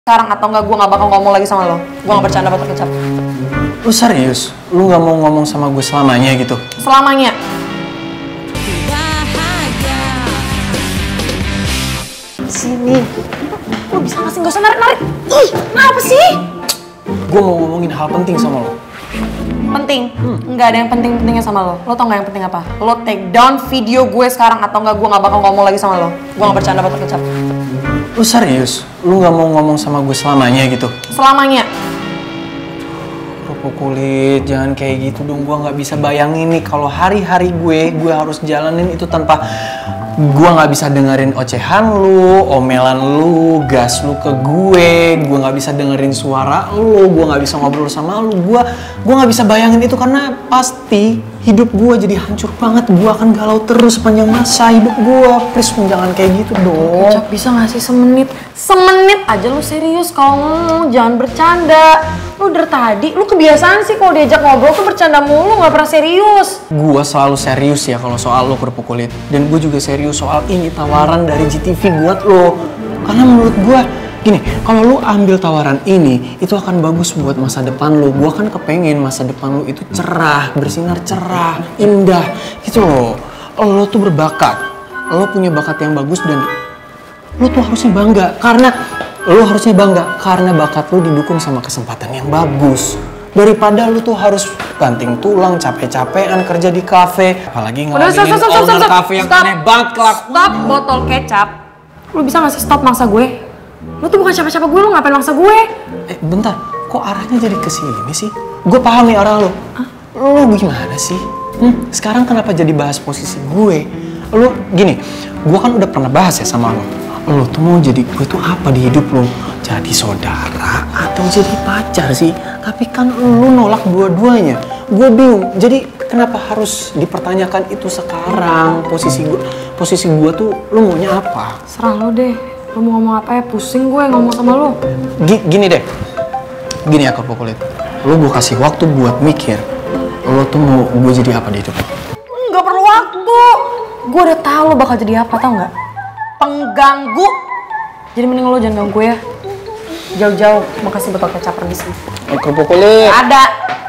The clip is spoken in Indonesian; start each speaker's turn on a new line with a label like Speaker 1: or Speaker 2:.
Speaker 1: sekarang atau enggak gue gak bakal ngomong lagi sama lo. Gue gak bercanda botol kecap.
Speaker 2: Lu serius? Lu gak mau ngomong sama gue selamanya gitu?
Speaker 1: Selamanya. Sini. Lu bisa ngasih gak usah narik-narik. Ih, kenapa sih?
Speaker 2: Gue mau ngomongin hal penting sama lo.
Speaker 1: Penting? Nggak ada yang penting-pentingnya sama lo. Lo tau nggak yang penting apa? Lo take down video gue sekarang atau nggak gue nggak bakal ngomong lagi sama lo. Gue nggak bercanda botol kecap.
Speaker 2: Lu serius? Lu nggak mau ngomong sama gue selamanya gitu?
Speaker 1: Selamanya.
Speaker 2: Kerupuk kulit, jangan kayak gitu dong. Gue nggak bisa bayangin nih kalau hari-hari gue harus jalanin itu tanpa gue nggak bisa dengerin ocehan lu, omelan lu, gas lu ke gue nggak bisa dengerin suara lu, gue nggak bisa ngobrol sama lu, gue nggak bisa bayangin itu karena pasti hidup gue jadi hancur banget, gue akan galau terus sepanjang masa hidup gue. Please jangan kayak gitu dong.
Speaker 1: Kecap bisa nggak sih semenit aja lu serius kalau ngomong, jangan bercanda. Lu dari tadi, lu kebiasaan sih kalau diajak ngobrol tuh bercanda mulu, nggak pernah serius.
Speaker 2: Gue selalu serius ya kalau soal lo kerupuk kulit, dan gue juga serius soal ini tawaran dari GTV buat lo. Karena menurut gue gini, kalau lo ambil tawaran ini, itu akan bagus buat masa depan lo. Gue kan kepengen masa depan lo itu cerah, bersinar cerah, indah gitu loh. Lo tuh berbakat, lo punya bakat yang bagus dan lo tuh harusnya bangga karena bakat lo didukung sama kesempatan yang bagus. Daripada lu tuh harus banting tulang, capek-capean kerja di kafe, apalagi ngeladengin owner kafe yang aneh banget kelakuan.
Speaker 1: Stop botol kecap. Lu bisa nggak sih stop maksa gue? Lu tuh bukan siapa-siapa gue, lu ngapain maksa gue?
Speaker 2: Bentar, kok arahnya jadi ke sini sih? Gue paham nih arah lo. Lu gimana sih? Sekarang kenapa jadi bahas posisi gue? Lu gini, gue kan udah pernah bahas ya sama lo. Lo tuh mau jadi gue tuh apa di hidup lo? Jadi saudara atau jadi pacar sih? Tapi kan lo nolak dua-duanya. Gue bingung. Jadi kenapa harus dipertanyakan itu sekarang? Posisi gue tuh lo maunya apa?
Speaker 1: Serah lo deh. Lo mau ngomong apa ya? Pusing gue ngomong sama lo.
Speaker 2: Gini deh. Gini ya kerupuk kulit. Lo gue kasih waktu buat mikir. Lo tuh mau gue jadi apa di hidup lo?
Speaker 1: Nggak perlu waktu. Gue udah tahu lo bakal jadi apa, tau nggak? Pengganggu. Jadi mending lo jangan ganggu gue ya. Jauh-jauh. Makasih botol kecap pergi sih.
Speaker 2: Kerupuk kulit.
Speaker 1: Ada.